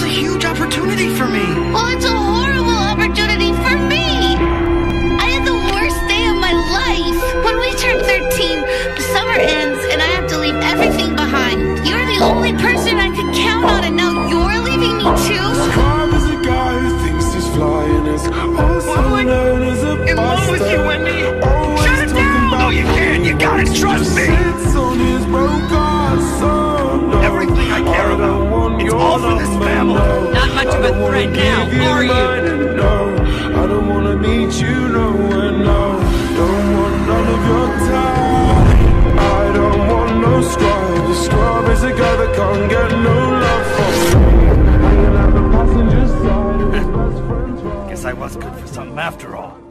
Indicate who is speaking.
Speaker 1: huge opportunity for me.
Speaker 2: Well, it's a horrible opportunity for me. I had the worst day of my life. When we turn 13, the summer ends and I have to leave everything behind. You're the only person I could count on, and now you're leaving me too?
Speaker 3: Crime is a guy who thinks he's flying as also known as a
Speaker 1: In love with you, Wendy.
Speaker 3: Always
Speaker 1: Shut it down! No, you can't. You gotta trust me.
Speaker 3: Sits on his broke heart, so no,
Speaker 1: Everything I care about, it's all for this family.
Speaker 4: Not much of a threat now, are you?
Speaker 3: No, I don't wanna meet you nowhere, no. Don't want none of your time. I don't want no scrub. The scrub is a guy that can't get no love from me. Hanging out the passenger side of his best friend's ride.
Speaker 1: Guess I was good for something after all.